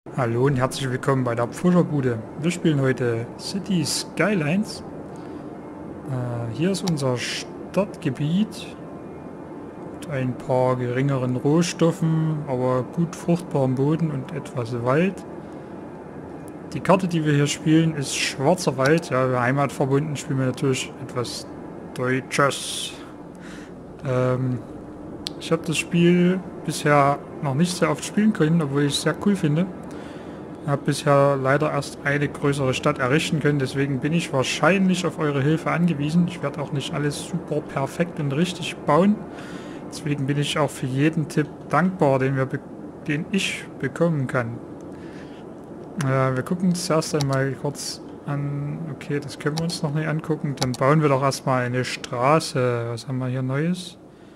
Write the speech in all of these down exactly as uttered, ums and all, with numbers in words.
Hallo und herzlich willkommen bei der Pfuscherbude. Wir spielen heute City Skylines. Äh, hier ist unser Stadtgebiet mit ein paar geringeren Rohstoffen, aber gut fruchtbarem Boden und etwas Wald. Die Karte, die wir hier spielen, ist Schwarzer Wald. Ja, wir heimatverbunden spielen wir natürlich etwas Deutsches. Ähm, ich habe das Spiel bisher noch nicht sehr oft spielen können, obwohl ich es sehr cool finde. Ich habe bisher leider erst eine größere Stadt errichten können, deswegen bin ich wahrscheinlich auf eure Hilfe angewiesen. Ich werde auch nicht alles super perfekt und richtig bauen. Deswegen bin ich auch für jeden Tipp dankbar, den, wir den ich bekommen kann. Äh, wir gucken uns zuerst einmal kurz an. Okay, das können wir uns noch nicht angucken. Dann bauen wir doch erstmal eine Straße. Was haben wir hier Neues?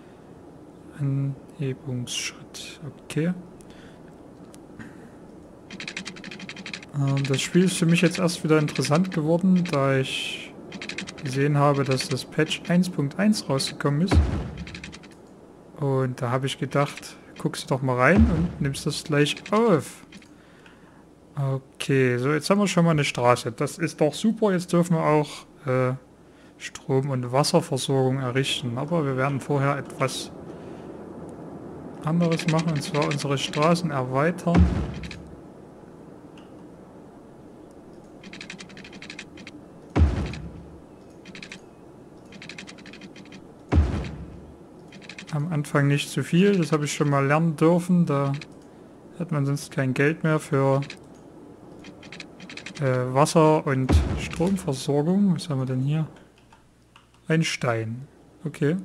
Anhebungsschritt. Okay. Das Spiel ist für mich jetzt erst wieder interessant geworden, da ich gesehen habe, dass das Patch eins Punkt eins rausgekommen ist. Und da habe ich gedacht, guckst du doch mal rein und nimmst das gleich auf. Okay, so jetzt haben wir schon mal eine Straße. Das ist doch super, jetzt dürfen wir auch äh, Strom- und Wasserversorgung errichten. Aber wir werden vorher etwas anderes machen, und zwar unsere Straßen erweitern. Am Anfang nicht zu viel, das habe ich schon mal lernen dürfen, da hat man sonst kein Geld mehr für äh, Wasser- und Stromversorgung. Was haben wir denn hier? Ein Stein. Okay.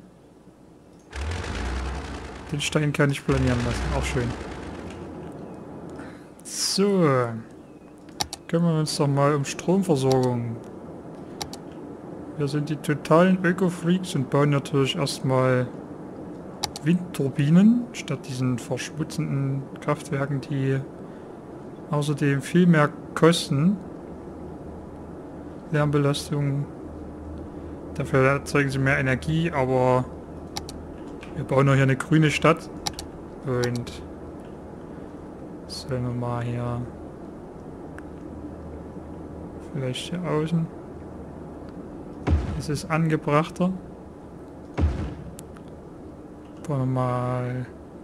Den Stein kann ich planieren lassen, auch schön. So. Kümmern wir uns doch mal um Stromversorgung. Wir sind die totalen Öko-Freaks und bauen natürlich erstmal Windturbinen statt diesen verschmutzenden Kraftwerken, die außerdem viel mehr kosten. Lärmbelastung. Dafür erzeugen sie mehr Energie, aber wir bauen noch hier eine grüne Stadt. Und sollen wir mal hier vielleicht hier außen. Es ist angebrachter. Bauen wir mal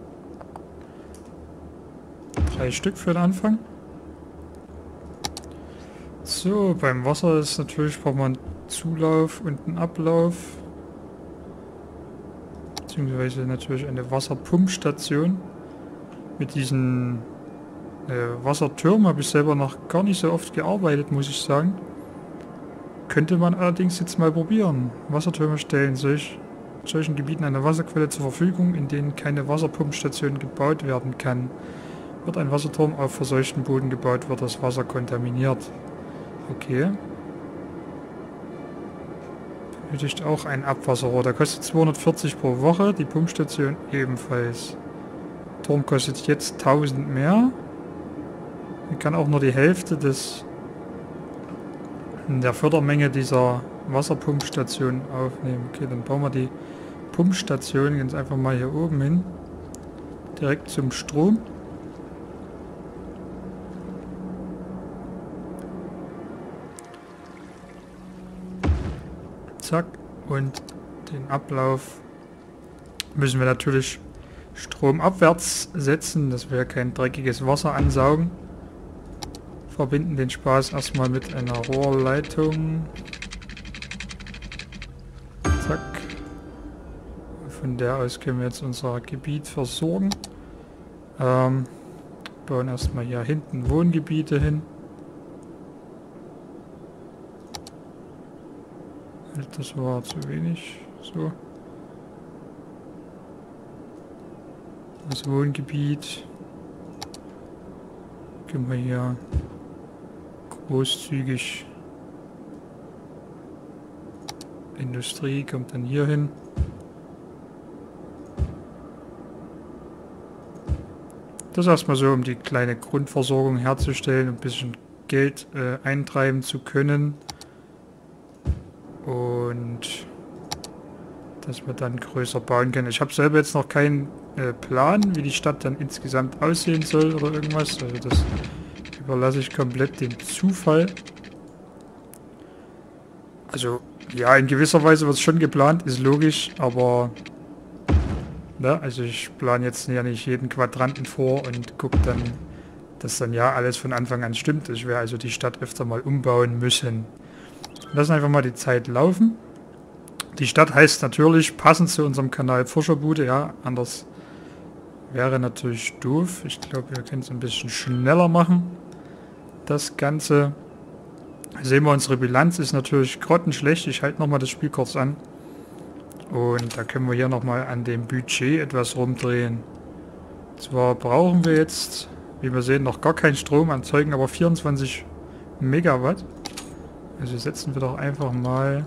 drei Stück für den Anfang. So, beim Wasser ist natürlich, braucht man einen Zulauf und einen Ablauf. Beziehungsweise natürlich eine Wasserpumpstation. Mit diesen äh, Wassertürmen habe ich selber noch gar nicht so oft gearbeitet, muss ich sagen. Könnte man allerdings jetzt mal probieren. Wassertürme stellen solch, solchen Gebieten eine Wasserquelle zur Verfügung, in denen keine Wasserpumpstation gebaut werden kann. Wird ein Wasserturm auf verseuchten Boden gebaut, wird das Wasser kontaminiert. Okay. Benötigt auch ein Abwasserrohr. Der kostet zweihundertvierzig pro Woche. Die Pumpstation ebenfalls. Der Turm kostet jetzt tausend mehr. Man kann auch nur die Hälfte des der Fördermenge dieser Wasserpumpstation aufnehmen. Okay, dann bauen wir die Pumpstation ganz einfach mal hier oben hin. Direkt zum Strom. Zack. Und den Ablauf müssen wir natürlich stromabwärts setzen, dass wir kein dreckiges Wasser ansaugen. Verbinden den Spaß erstmal mit einer Rohrleitung. Zack. Von der aus können wir jetzt unser Gebiet versorgen. Ähm, bauen erstmal hier hinten Wohngebiete hin. Das war zu wenig. So. Das Wohngebiet. Können wir hier großzügig. Industrie kommt dann hier hin. Das erstmal so, um die kleine Grundversorgung herzustellen, ein bisschen Geld äh, eintreiben zu können. Und dass wir dann größer bauen können. Ich habe selber jetzt noch keinen äh, Plan, wie die Stadt dann insgesamt aussehen soll oder irgendwas. Also das überlasse ich komplett dem Zufall. Also, ja, in gewisser Weise wird es schon geplant, ist logisch, aber... Ne, also ich plane jetzt ja nicht jeden Quadranten vor und gucke dann, dass dann ja alles von Anfang an stimmt. Ich werde also die Stadt öfter mal umbauen müssen. Lassen einfach mal die Zeit laufen. Die Stadt heißt natürlich, passend zu unserem Kanal Pfuscherbude, ja, anders wäre natürlich doof. Ich glaube, wir können es ein bisschen schneller machen. Das Ganze. Sehen wir, unsere Bilanz ist natürlich grottenschlecht. Ich halte nochmal das Spiel kurz an. Und da können wir hier nochmal an dem Budget etwas rumdrehen. Zwar brauchen wir jetzt, wie wir sehen, noch gar keinen Strom, erzeugen aber vierundzwanzig Megawatt. Also setzen wir doch einfach mal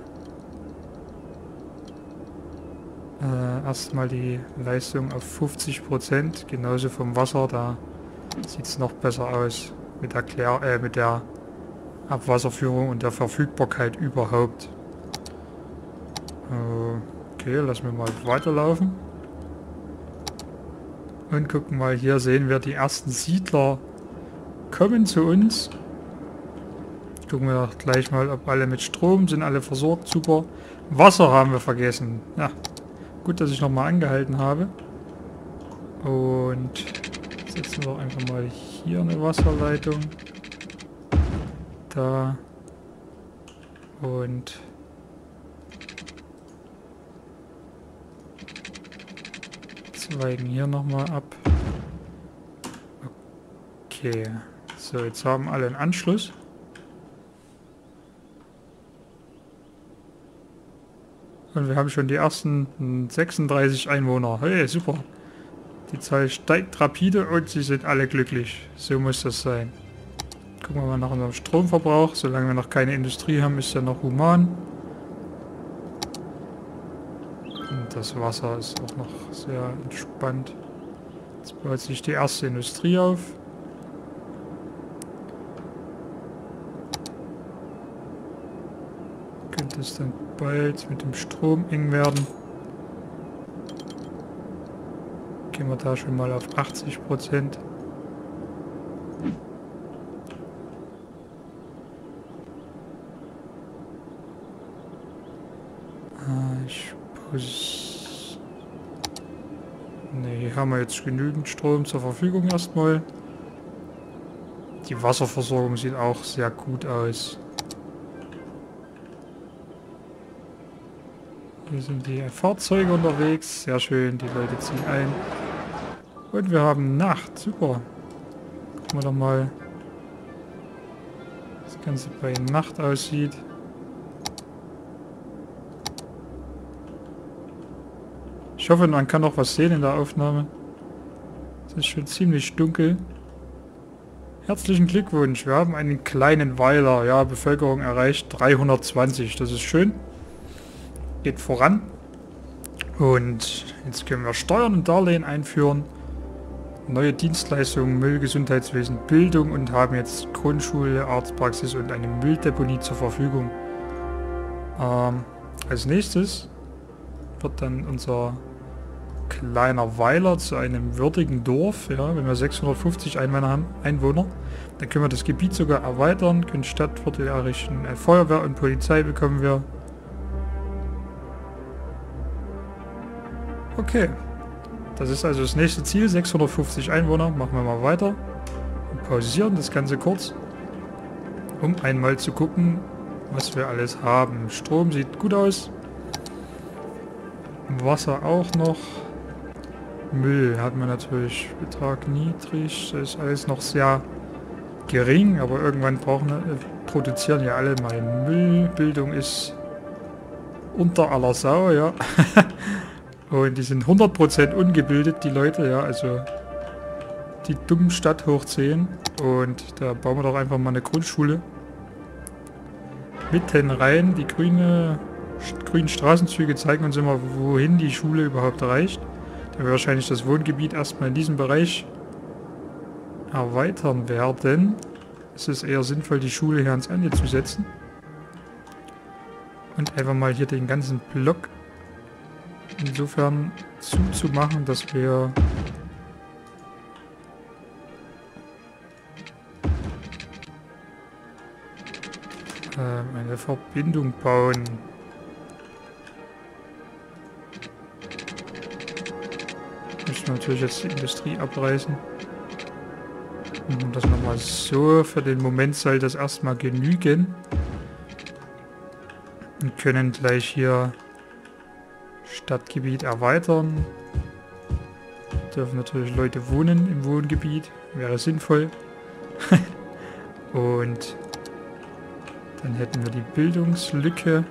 äh, erstmal die Leistung auf fünfzig Prozent. Genauso vom Wasser, da sieht es noch besser aus mit der, Klär äh, mit der Abwasserführung und der Verfügbarkeit überhaupt. Okay, lassen wir mal weiterlaufen. Und gucken mal, hier sehen wir die ersten Siedler kommen zu uns. Gucken wir doch gleich mal, ob alle mit Strom sind, alle versorgt, super. Wasser haben wir vergessen. Ja, gut, dass ich nochmal angehalten habe. Und setzen wir einfach mal hier eine Wasserleitung. Da. Und zweigen hier nochmal ab. Okay. So, jetzt haben alle einen Anschluss. Und wir haben schon die ersten sechsunddreißig Einwohner. Hey, super. Die Zahl steigt rapide und sie sind alle glücklich. So muss das sein. Gucken wir mal nach unserem Stromverbrauch. Solange wir noch keine Industrie haben, ist er noch human. Und das Wasser ist auch noch sehr entspannt. Jetzt baut sich die erste Industrie auf. Könnte es dann bald mit dem Strom eng werden. Gehen wir da schon mal auf achtzig Prozent. Ich muss... Ne, hier haben wir jetzt genügend Strom zur Verfügung erstmal. Die Wasserversorgung sieht auch sehr gut aus. Hier sind die Fahrzeuge unterwegs. Sehr schön, die Leute ziehen ein. Und wir haben Nacht. Super. Gucken wir doch mal, wie das Ganze bei Nacht aussieht. Ich hoffe, man kann noch was sehen in der Aufnahme. Es ist schon ziemlich dunkel. Herzlichen Glückwunsch. Wir haben einen kleinen Weiler. Ja, Bevölkerung erreicht dreihundertzwanzig. Das ist schön. Geht voran. Und jetzt können wir Steuern und Darlehen einführen. Neue Dienstleistungen, Müll, Gesundheitswesen, Bildung und haben jetzt Grundschule, Arztpraxis und eine Mülldeponie zur Verfügung. Ähm, als nächstes wird dann unser kleiner Weiler zu einem würdigen Dorf. Ja, wenn wir sechshundertfünfzig Einwohner haben, Einwohner, dann können wir das Gebiet sogar erweitern, können Stadtviertel errichten, äh, Feuerwehr und Polizei bekommen wir. Okay, das ist also das nächste Ziel, sechshundertfünfzig Einwohner. Machen wir mal weiter und pausieren das Ganze kurz, um einmal zu gucken, was wir alles haben. Strom sieht gut aus, Wasser auch noch, Müll hat man natürlich, Betrag niedrig, das ist alles noch sehr gering, aber irgendwann brauchen, äh, produzieren ja alle mal Müll. Bildung ist unter aller Sau, ja. Und die sind hundert Prozent ungebildet, die Leute, ja, also die dummen Stadt hochziehen. Und da bauen wir doch einfach mal eine Grundschule mitten rein. Die grüne, grünen Straßenzüge zeigen uns immer, wohin die Schule überhaupt reicht. Da wir wahrscheinlich das Wohngebiet erstmal in diesem Bereich erweitern werden. Es ist eher sinnvoll, die Schule hier ans Ende zu setzen. Und einfach mal hier den ganzen Block insofern zuzumachen, dass wir Ähm, eine Verbindung bauen. Müssen wir natürlich jetzt die Industrie abreißen. Und das nochmal so. Für den Moment soll das erstmal genügen. Und können gleich hier Stadtgebiet erweitern. Dürfen natürlich Leute wohnen im Wohngebiet. Wäre sinnvoll. Und dann hätten wir die Bildungslücke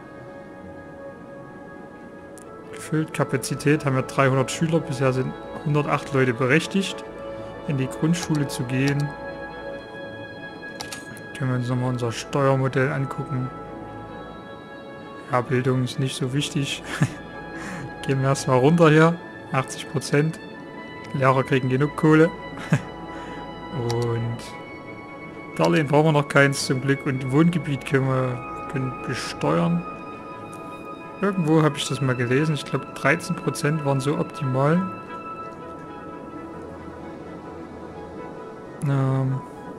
gefüllt. Kapazität haben wir dreihundert Schüler. Bisher sind hundertacht Leute berechtigt, in die Grundschule zu gehen. Können wir uns nochmal unser Steuermodell angucken. Ja, Bildung ist nicht so wichtig. Gehen wir erstmal runter hier. achtzig Prozent. Lehrer kriegen genug Kohle. Und Darlehen brauchen wir noch keins zum Glück. Und Wohngebiet können wir können besteuern. Irgendwo habe ich das mal gelesen. Ich glaube dreizehn Prozent waren so optimal. Ähm,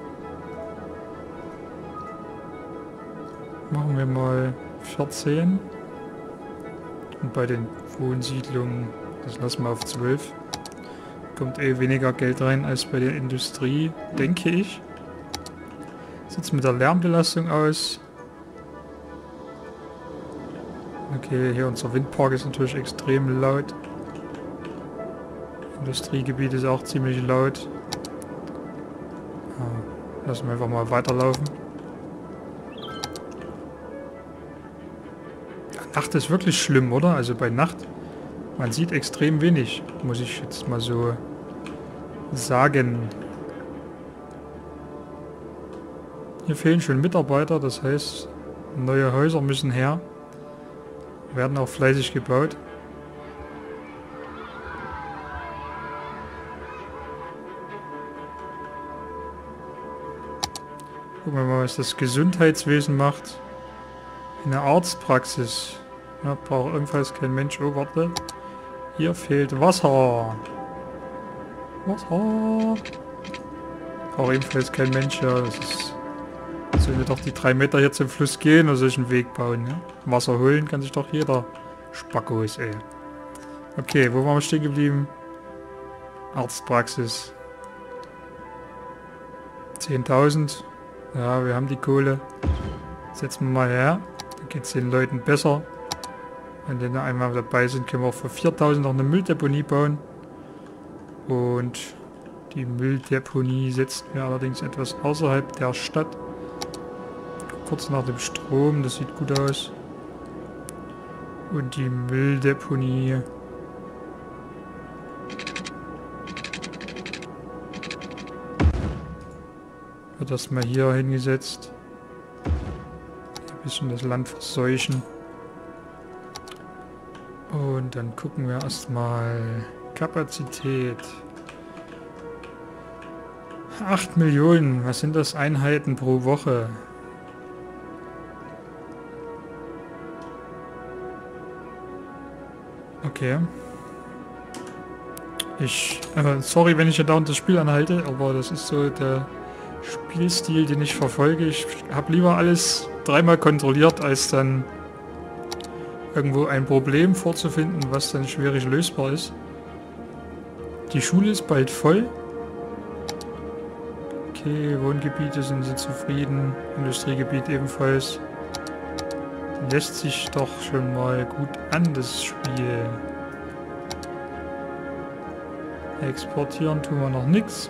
machen wir mal vierzehn. Und bei den Wohnsiedlungen, das lassen wir auf zwölf. Kommt eh weniger Geld rein als bei der Industrie, denke ich. Sieht mit der Lärmbelastung aus. Okay, hier unser Windpark ist natürlich extrem laut. Industriegebiet ist auch ziemlich laut. Ah, lassen wir einfach mal weiterlaufen. Nacht ist wirklich schlimm, oder? Also bei Nacht, man sieht extrem wenig, muss ich jetzt mal so sagen. Hier fehlen schon Mitarbeiter, das heißt, neue Häuser müssen her. Werden auch fleißig gebaut. Gucken wir mal, was das Gesundheitswesen macht. Eine Arztpraxis. Ja, braucht ebenfalls kein Mensch. Oh, warte. Hier fehlt Wasser. Wasser. Braucht ebenfalls kein Mensch. Ja, das ist... Sollen wir doch die drei Meter hier zum Fluss gehen oder solchen Weg bauen, ja? Wasser holen kann sich doch jeder. Spackos, ey. Okay, wo waren wir stehen geblieben? Arztpraxis. zehntausend. Ja, wir haben die Kohle. Setzen wir mal her. Dann geht es den Leuten besser. Wenn die einmal dabei sind, können wir auch für viertausend noch eine Mülldeponie bauen. Und die Mülldeponie setzen wir allerdings etwas außerhalb der Stadt. Kurz nach dem Strom, das sieht gut aus. Und die Mülldeponie wird erstmal hier hingesetzt. Ein bisschen das Land verseuchen. Und dann gucken wir erstmal Kapazität. acht Millionen, was sind das Einheiten pro Woche? Okay. Ich, äh, sorry, wenn ich hier dauernd das Spiel anhalte, aber das ist so der Spielstil, den ich verfolge. Ich habe lieber alles dreimal kontrolliert, als dann irgendwo ein Problem vorzufinden, was dann schwierig lösbar ist. Die Schule ist bald voll. Okay, Wohngebiete sind sie zufrieden. Industriegebiet ebenfalls. Lässt sich doch schon mal gut an, das Spiel. Exportieren tun wir noch nichts.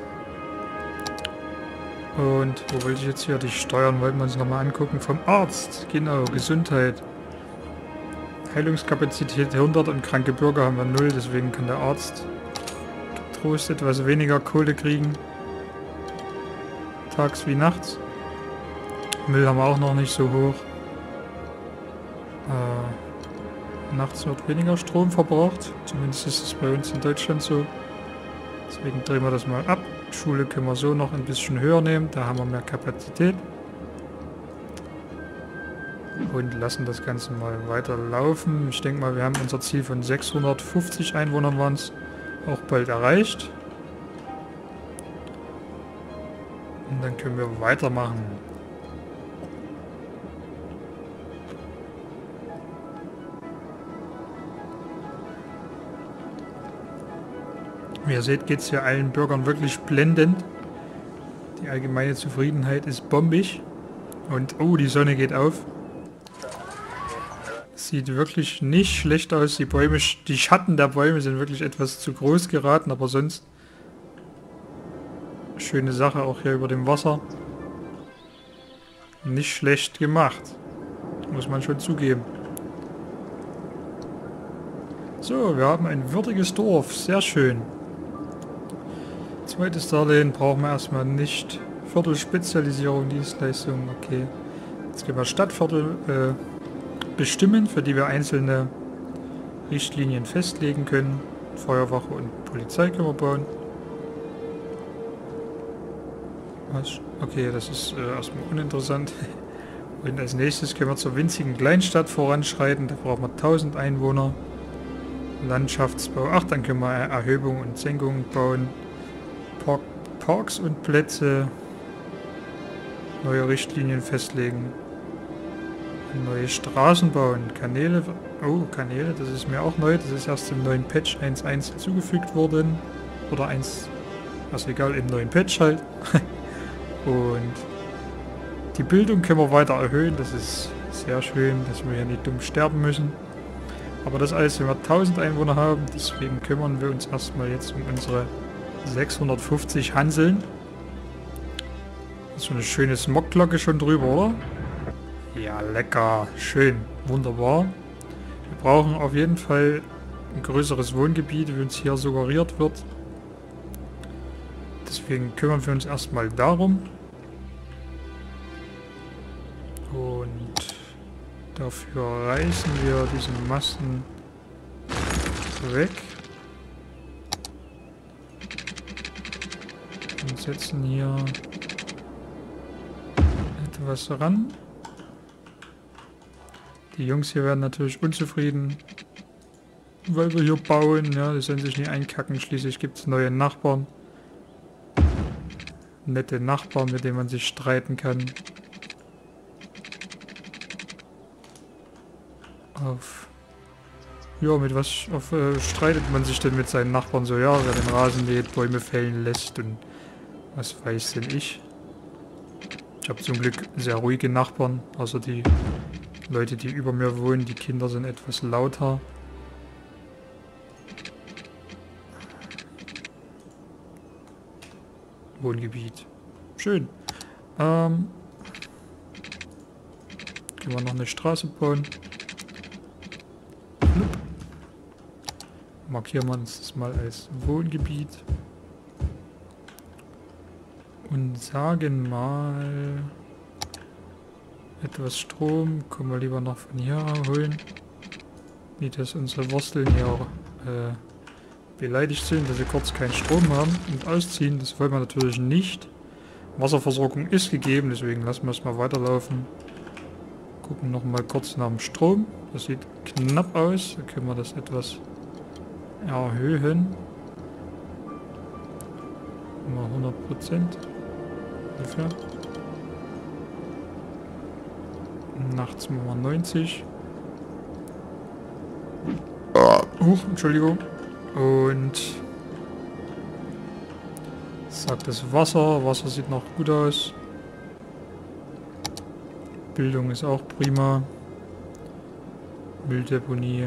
Und wo wollte ich jetzt hier? Die Steuern wollten wir uns nochmal angucken. Vom Arzt. Genau, Gesundheit. Heilungskapazität hundert und kranke Bürger haben wir null. Deswegen kann der Arzt getrost etwas weniger Kohle kriegen. Tags wie nachts. Müll haben wir auch noch nicht so hoch. Äh, nachts wird weniger Strom verbraucht. Zumindest ist es bei uns in Deutschland so. Deswegen drehen wir das mal ab. Schule können wir so noch ein bisschen höher nehmen. Da haben wir mehr Kapazität. Und lassen das Ganze mal weiter laufen. Ich denke mal, wir haben unser Ziel von sechshundertfünfzig Einwohnern waren es auch bald erreicht. Und dann können wir weitermachen. Wie ihr seht, geht es hier allen Bürgern wirklich blendend. Die allgemeine Zufriedenheit ist bombig. Und oh, die Sonne geht auf. Sieht wirklich nicht schlecht aus. Die Bäume, die Schatten der Bäume sind wirklich etwas zu groß geraten, aber sonst schöne Sache auch hier über dem Wasser. Nicht schlecht gemacht. Muss man schon zugeben. So, wir haben ein würdiges Dorf. Sehr schön. Zweites Darlehen brauchen wir erstmal nicht. Viertelspezialisierung, Dienstleistungen, okay. Jetzt können wir Stadtviertel äh, bestimmen, für die wir einzelne Richtlinien festlegen können. Feuerwache und Polizei können wir bauen. Was? Okay, das ist äh, erstmal uninteressant. Und als nächstes können wir zur winzigen Kleinstadt voranschreiten. Da brauchen wir tausend Einwohner. Landschaftsbau. Ach, dann können wir Erhebung und Senkung bauen. Park, Parks und Plätze. Neue Richtlinien festlegen. Neue Straßen bauen. Kanäle. Oh, Kanäle, das ist mir auch neu. Das ist erst im neuen Patch eins Punkt eins hinzugefügt worden. Oder eins. Also egal, im neuen Patch halt. Und die Bildung können wir weiter erhöhen. Das ist sehr schön, dass wir hier nicht dumm sterben müssen. Aber das alles, wenn wir tausend Einwohner haben, deswegen kümmern wir uns erstmal jetzt um unsere sechshundertfünfzig Hanseln. Das ist so eine schöne Smogglocke schon drüber, oder? Ja, lecker. Schön. Wunderbar. Wir brauchen auf jeden Fall ein größeres Wohngebiet, wie uns hier suggeriert wird. Deswegen kümmern wir uns erstmal darum. Und dafür reißen wir diesen Masten weg. Und setzen hier etwas ran. Die Jungs hier werden natürlich unzufrieden, weil wir hier bauen. Ja, die sollen sich nicht einkacken. Schließlich gibt es neue Nachbarn. Nette Nachbarn, mit denen man sich streiten kann. Auf... Ja, mit was auf, äh, streitet man sich denn mit seinen Nachbarn so? Ja, wer den Rasen mäht, Bäume fällen lässt und was weiß denn ich. Ich habe zum Glück sehr ruhige Nachbarn, außer die Leute, die über mir wohnen. Die Kinder sind etwas lauter. Wohngebiet. Schön. Ähm, können wir noch eine Straße bauen. Markieren wir uns das mal als Wohngebiet. Und sagen mal... Etwas Strom. Können wir lieber noch von hier holen. Nicht, dass unsere Wursteln hier auch, äh, beleidigt sind, dass sie kurz keinen Strom haben und ausziehen. Das wollen wir natürlich nicht. Wasserversorgung ist gegeben, deswegen lassen wir es mal weiterlaufen. Gucken noch mal kurz nach dem Strom. Das sieht knapp aus. Da können wir das etwas erhöhen. Mal hundert Prozent. Ungefähr. Nachts machen wir neunzig. Huch, Entschuldigung. Und sagt das Wasser. Wasser sieht noch gut aus. Bildung ist auch prima. Mülldeponie.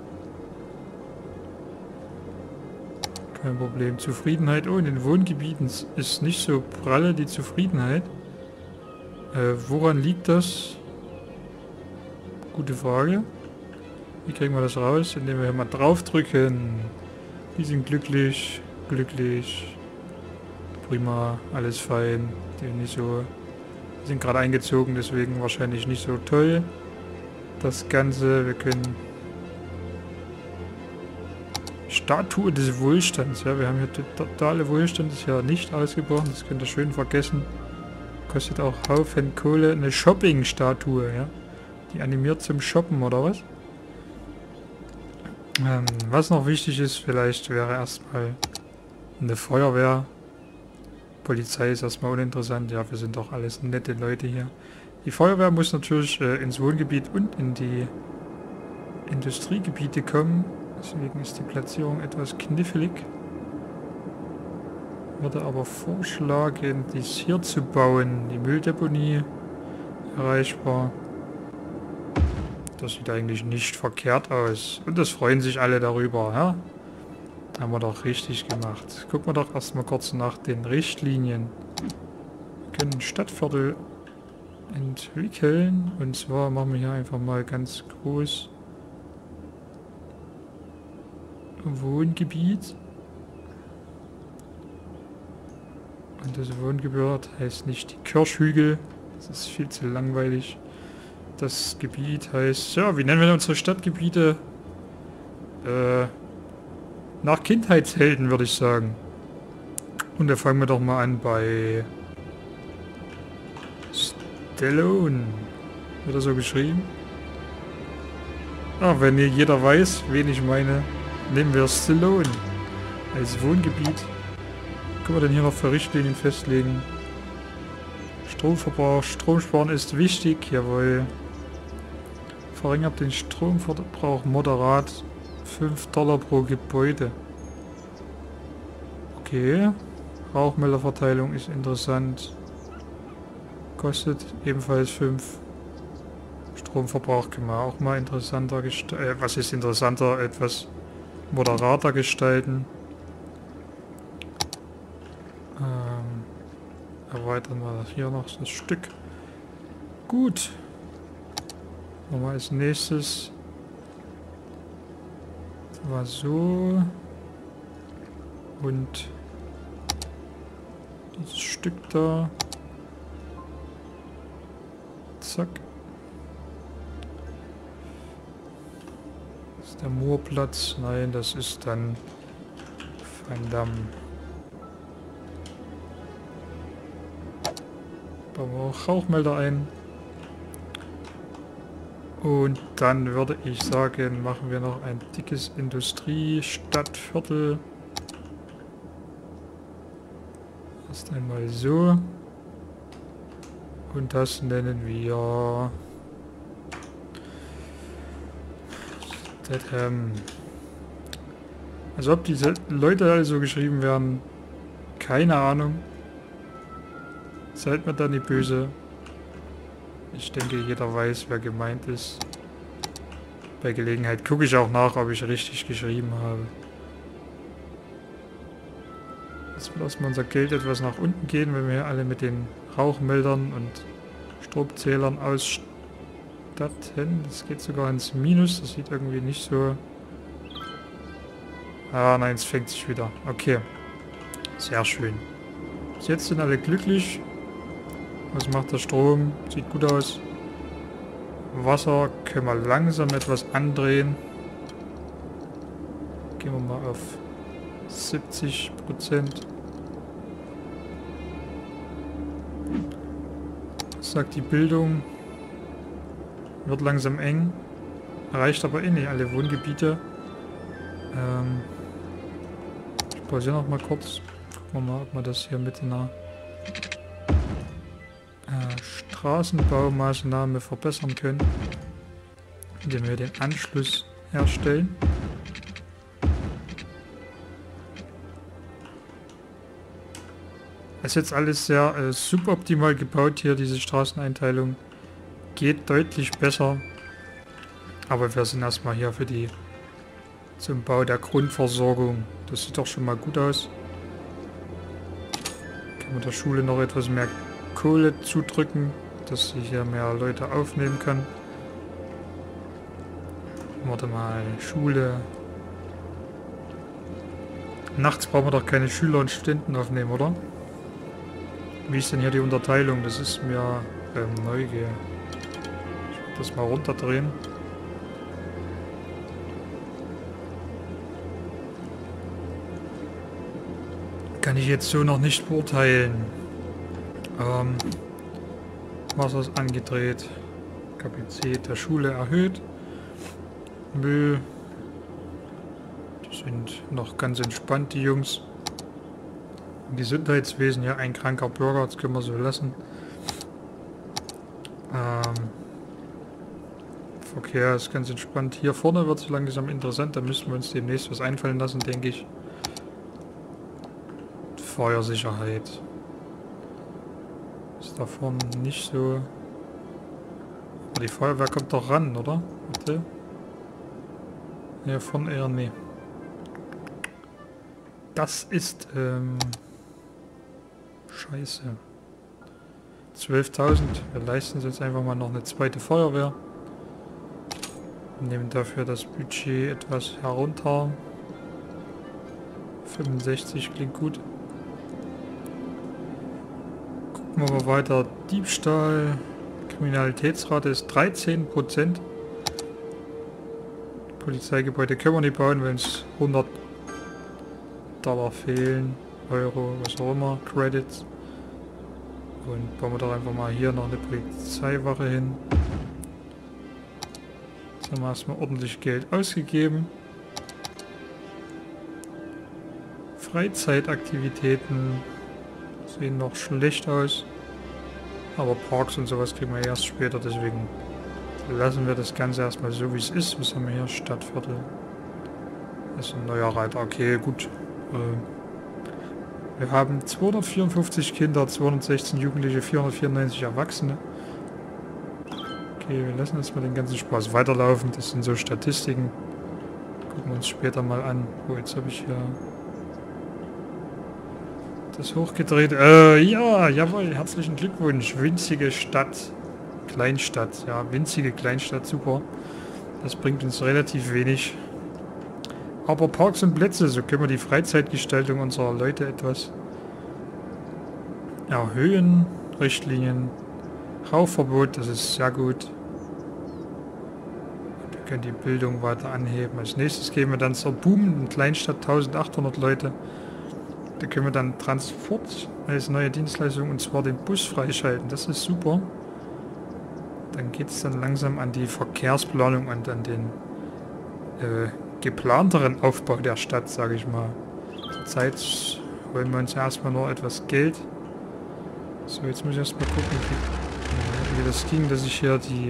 Kein Problem. Zufriedenheit. Oh, in den Wohngebieten ist nicht so pralle die Zufriedenheit. Äh, woran liegt das? Gute Frage. Wie kriegen wir das raus? Indem wir hier mal draufdrücken. Die sind glücklich. Glücklich. Prima. Alles fein. Die nicht so... Die sind gerade eingezogen, deswegen wahrscheinlich nicht so toll. Das Ganze. Wir können... Statue des Wohlstands. Ja, wir haben hier totale Wohlstand. Ist ja nicht ausgebrochen. Das könnt ihr schön vergessen. Kostet auch Haufen Kohle. Eine Shopping-Statue, ja. Die animiert zum Shoppen, oder was? Ähm, was noch wichtig ist, vielleicht wäre erstmal eine Feuerwehr. Polizei ist erstmal uninteressant. Ja, wir sind doch alles nette Leute hier. Die Feuerwehr muss natürlich äh, ins Wohngebiet und in die Industriegebiete kommen. Deswegen ist die Platzierung etwas knifflig. Würde aber vorschlagen, dies hier zu bauen. Die Mülldeponie erreichbar. Das sieht eigentlich nicht verkehrt aus. Und das freuen sich alle darüber. Ja? Haben wir doch richtig gemacht. Gucken wir doch erstmal kurz nach den Richtlinien. Wir können ein Stadtviertel entwickeln. Und zwar machen wir hier einfach mal ganz groß Wohngebiet. Und das Wohngebiet heißt nicht die Kirchhügel. Das ist viel zu langweilig. Das Gebiet heißt... Ja, wie nennen wir unsere Stadtgebiete? Äh, nach Kindheitshelden, würde ich sagen. Und da fangen wir doch mal an bei... Stallone. Wird er so geschrieben? Ah, wenn hier jeder weiß, wen ich meine, nehmen wir Stallone als Wohngebiet. Können wir denn hier noch für Richtlinien festlegen? Stromverbrauch, Stromsparen ist wichtig, jawohl. Verringert den Stromverbrauch moderat, fünf Dollar pro Gebäude. Okay. Rauchmelderverteilung ist interessant. Kostet ebenfalls fünf. Stromverbrauch können wir auch mal interessanter gestalten. Äh, was ist interessanter? Etwas moderater gestalten. Ähm, erweitern wir das hier noch das Stück. Gut. Machen wir als nächstes. Das war so. Und dieses Stück da. Zack. Das ist der Moorplatz. Nein, das ist dann Van Damme. Bauen wir auch Rauchmelder ein. Und dann würde ich sagen, machen wir noch ein dickes Industriestadtviertel. Erst einmal so. Und das nennen wir Dedham. Also ob diese Leute also geschrieben werden, keine Ahnung. Seid mir da nicht böse. Ich denke, jeder weiß, wer gemeint ist. Bei Gelegenheit gucke ich auch nach, ob ich richtig geschrieben habe. Jetzt wird erstmal unser Geld etwas nach unten gehen, wenn wir hier alle mit den Rauchmeldern und Stromzählern ausstatten. Das geht sogar ins Minus. Das sieht irgendwie nicht so... Ah nein, es fängt sich wieder. Okay. Sehr schön. Bis jetzt sind alle glücklich. Was macht der Strom? Sieht gut aus. Wasser können wir langsam etwas andrehen. Gehen wir mal auf siebzig Prozent. Was sagt die Bildung? Wird langsam eng. Erreicht aber eh nicht alle Wohngebiete. Ähm ich pausiere noch mal kurz. Gucken wir mal, ob wir das hier mit einer Straßenbaumaßnahme verbessern können, indem wir den Anschluss herstellen. Es ist jetzt alles sehr äh, suboptimal gebaut hier, diese Straßeneinteilung. Geht deutlich besser. Aber wir sind erstmal hier für die zum Bau der Grundversorgung. Das sieht doch schon mal gut aus. Können wir der Schule noch etwas mehr Kohle zudrücken, dass sie hier mehr Leute aufnehmen kann. Warte mal, Schule. Nachts brauchen wir doch keine Schüler und Studenten aufnehmen, oder? Wie ist denn hier die Unterteilung? Das ist mir ähm, neu. Ich werde das mal runterdrehen. Kann ich jetzt so noch nicht beurteilen. Ähm, Wasser ist angedreht. Kapazität der Schule erhöht. Müll. Die sind noch ganz entspannt, die Jungs. Im Gesundheitswesen ja ein kranker Bürger, das können wir so lassen. Ähm, Verkehr ist ganz entspannt. Hier vorne wird es langsam interessant, da müssen wir uns demnächst was einfallen lassen, denke ich. Feuersicherheit. Ist da vorne nicht so... Aber die Feuerwehr kommt doch ran, oder? Warte. Hier vorne eher nee. Das ist, ähm... Scheiße. zwölftausend. Wir leisten uns jetzt einfach mal noch eine zweite Feuerwehr. Nehmen dafür das Budget etwas herunter. fünfundsechzig klingt gut. Gucken wir mal weiter. Diebstahl. Kriminalitätsrate ist dreizehn Prozent. Polizeigebäude können wir nicht bauen, wenn es hundert Dollar fehlen. Euro, was auch immer. Credits. Und bauen wir doch einfach mal hier noch eine Polizeiwache hin. Jetzt haben wir erstmal ordentlich Geld ausgegeben. Freizeitaktivitäten sehen noch schlecht aus. Aber Parks und sowas kriegen wir erst später, deswegen lassen wir das Ganze erstmal so wie es ist. Was haben wir hier? Stadtviertel. Das ist ein neuer Reiter. Okay, gut. Wir haben zweihundertvierundfünfzig Kinder, zweihundertsechzehn Jugendliche, vierhundertvierundneunzig Erwachsene. Okay, wir lassen jetzt mal den ganzen Spaß weiterlaufen. Das sind so Statistiken. Gucken wir uns später mal an. Oh, jetzt habe ich hier das hochgedreht. Äh, ja, jawohl, herzlichen Glückwunsch. Winzige Stadt. Kleinstadt. Ja, winzige Kleinstadt, super. Das bringt uns relativ wenig. Aber Parks und Plätze, so können wir die Freizeitgestaltung unserer Leute etwas erhöhen. Richtlinien. Rauchverbot, das ist sehr gut. Wir können die Bildung weiter anheben. Als nächstes gehen wir dann zur boomenden Kleinstadt, eintausendachthundert Leute. Da können wir dann Transport als neue Dienstleistung, und zwar den Bus freischalten. Das ist super. Dann geht es dann langsam an die Verkehrsplanung und an den äh, geplanteren Aufbau der Stadt, sage ich mal. Zurzeit holen wir uns ja erstmal nur etwas Geld. So, jetzt muss ich erstmal gucken, wie, wie das ging, dass ich hier die,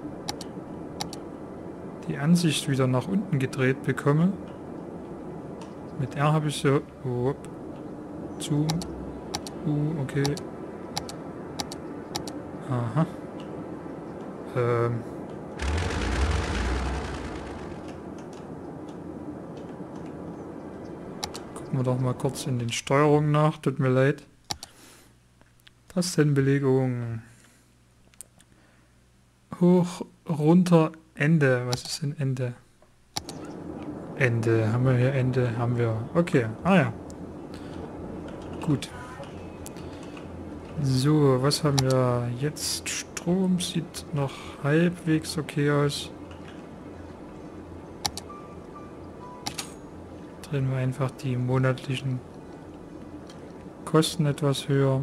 die Ansicht wieder nach unten gedreht bekomme. Mit R habe ich so... Oh, Zoom. Uh, okay. Aha. Ähm. Gucken wir doch mal kurz in den Steuerungen nach. Tut mir leid. Tastenbelegung. Hoch, runter, Ende. Was ist denn Ende? Ende. Haben wir hier Ende? Haben wir. Okay. Ah ja. Gut. So, was haben wir jetzt? Strom sieht noch halbwegs okay aus. Drehen wir einfach die monatlichen Kosten etwas höher.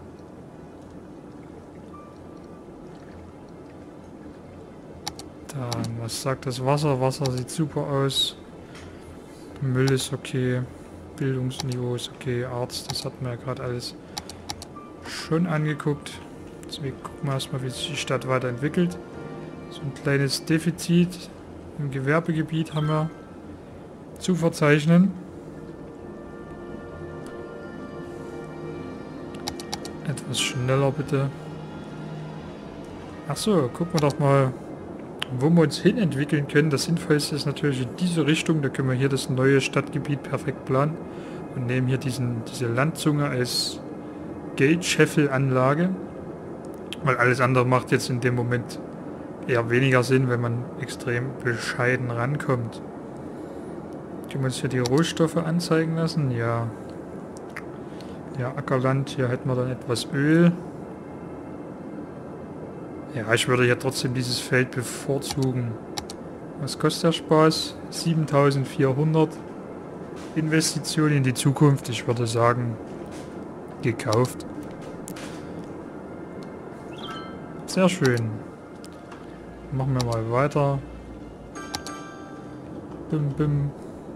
Dann, was sagt das Wasser? Wasser sieht super aus. Müll ist okay. Bildungsniveau ist okay. Arzt, das hatten wir ja gerade alles schon angeguckt. Deswegen gucken wir erstmal, wie sich die Stadt weiterentwickelt. So ein kleines Defizit im Gewerbegebiet haben wir zu verzeichnen. Etwas schneller bitte. Achso, gucken wir doch mal, wo wir uns hin entwickeln können. Das Sinnvollste ist natürlich in diese Richtung. Da können wir hier das neue Stadtgebiet perfekt planen und nehmen hier diesen, diese Landzunge als Geldscheffelanlage. Weil alles andere macht jetzt in dem Moment eher weniger Sinn, wenn man extrem bescheiden rankommt. Können wir uns hier die Rohstoffe anzeigen lassen? Ja. Ja, Ackerland, hier hätten wir dann etwas Öl. Ja, ich würde hier trotzdem dieses Feld bevorzugen. Was kostet der Spaß? siebentausendvierhundert. Investition in die Zukunft, ich würde sagen, gekauft. Sehr schön. Machen wir mal weiter. Bim, bim.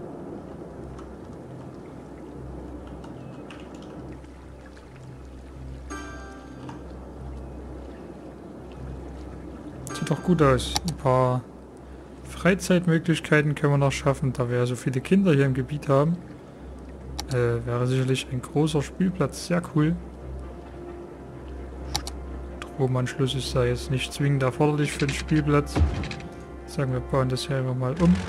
Sieht doch gut aus. Ein paar Freizeitmöglichkeiten können wir noch schaffen, da wir ja so viele Kinder hier im Gebiet haben. Äh, wäre sicherlich ein großer Spielplatz, sehr cool. Stromanschluss ist da jetzt nicht zwingend erforderlich für den Spielplatz. Sagen wir, bauen das hier einfach mal um.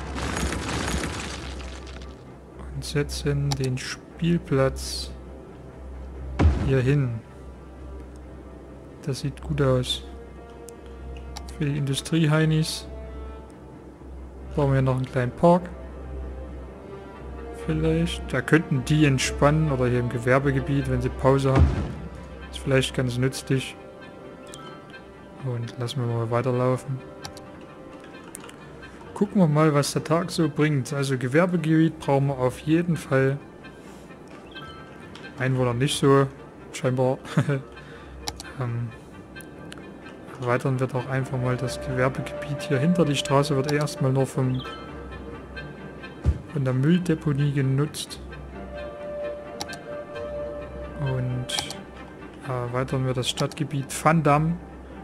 Und setzen den Spielplatz hier hin. Das sieht gut aus. Für die Industrieheinis bauen wir noch einen kleinen Park. Vielleicht. Da könnten die entspannen oder hier im Gewerbegebiet, wenn sie Pause haben. Ist vielleicht ganz nützlich. Und lassen wir mal weiterlaufen. Gucken wir mal, was der Tag so bringt. Also Gewerbegebiet brauchen wir auf jeden Fall. Einwohner nicht so, scheinbar. ähm, erweitern wir doch einfach mal das Gewerbegebiet hier hinter. Die Straße wird erstmal nur vom von der Mülldeponie genutzt. Und erweitern wir das Stadtgebiet Van Damme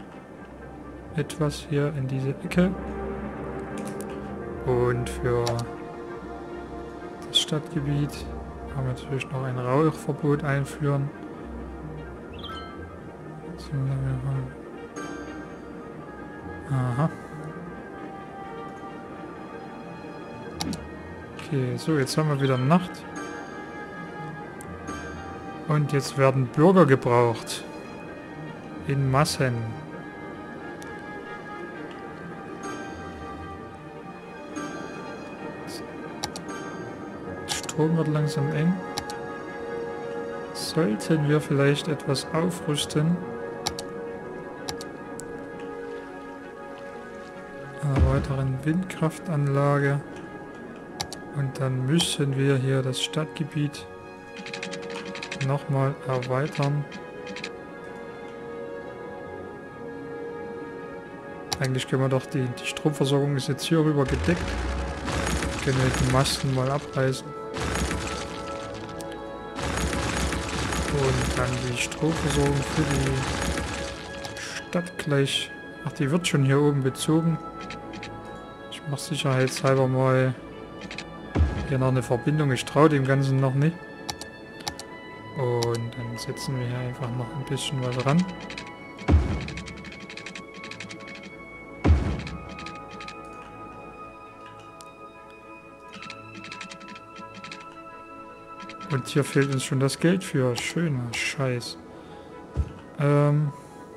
etwas hier in diese Ecke. Und für das Stadtgebiet haben wir natürlich noch ein Rauchverbot einführen. Aha. Okay, so, jetzt haben wir wieder Nacht. Und jetzt werden Bürger gebraucht. In Massen. Strom wird langsam eng. Sollten wir vielleicht etwas aufrüsten? Eine weitere Windkraftanlage. Und dann müssen wir hier das Stadtgebiet nochmal erweitern. Eigentlich können wir doch, die, die Stromversorgung ist jetzt hier rüber gedeckt. Können wir die Masten mal abreißen. Und dann die Stromversorgung für die Stadt gleich. Ach, die wird schon hier oben bezogen. Ich mache sicherheitshalber mal hier noch eine Verbindung. Ich traue dem Ganzen noch nicht. Und dann setzen wir hier einfach noch ein bisschen was ran. Und hier fehlt uns schon das Geld für. Schöner Scheiß. Ähm,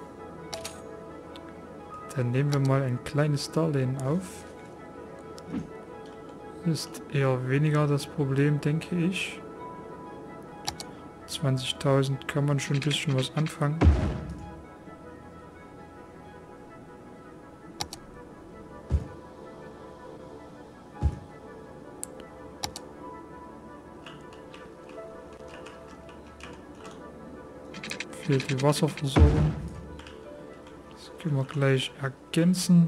dann nehmen wir mal ein kleines Darlehen auf. Ist eher weniger das Problem, denke ich. zwanzigtausend kann man schon ein bisschen was anfangen. Fehlt die Wasserversorgung. Das können wir gleich ergänzen.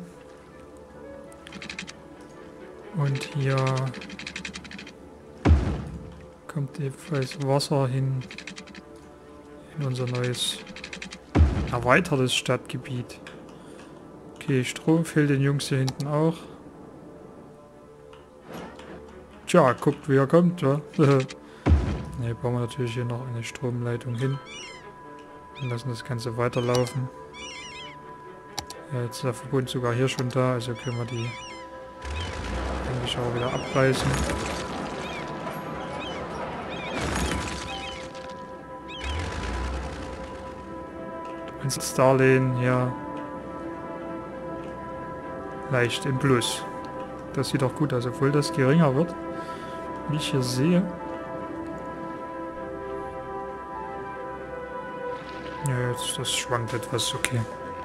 Und hier kommt ebenfalls Wasser hin in unser neues erweitertes Stadtgebiet. Okay, Strom fehlt den Jungs hier hinten auch. Tja, guckt wie er kommt, ja. Ne, bauen wir natürlich hier noch eine Stromleitung hin. Und lassen das Ganze weiterlaufen. Ja, jetzt ist der Verbund sogar hier schon da, also können wir die eigentlich auch wieder abreißen. Das Darlehen hier leicht im Plus. Das sieht auch gut aus, obwohl das geringer wird, wie ich hier sehe. Ja, jetzt das schwankt etwas, okay.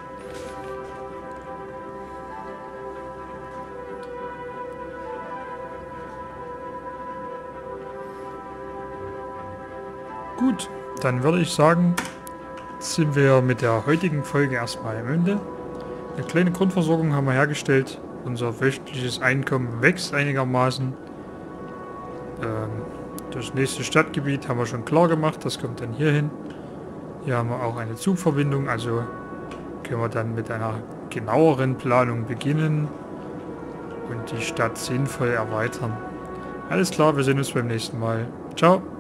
Gut, dann würde ich sagen, sind wir mit der heutigen Folge erstmal am Ende. Eine kleine Grundversorgung haben wir hergestellt. Unser wöchentliches Einkommen wächst einigermaßen. Ähm, das nächste Stadtgebiet haben wir schon klar gemacht, das kommt dann hier hin. Hier haben wir auch eine Zugverbindung, also können wir dann mit einer genaueren Planung beginnen und die Stadt sinnvoll erweitern. Alles klar, wir sehen uns beim nächsten Mal. Ciao.